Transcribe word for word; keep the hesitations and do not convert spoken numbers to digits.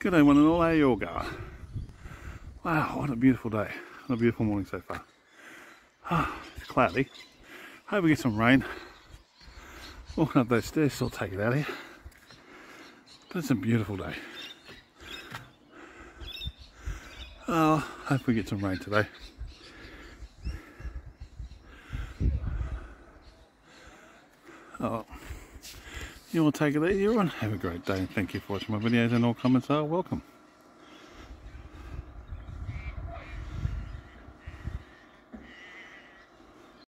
Good day one and all, how you all going? Wow, what a beautiful day. What a beautiful morning so far. Ah, it's cloudy. Hope we get some rain. Walking up those stairs, still take it out here. But it's a beautiful day. Oh, hope we get some rain today. Oh, you all take it easy, everyone. Have a great day and thank you for watching my videos, and all comments are welcome.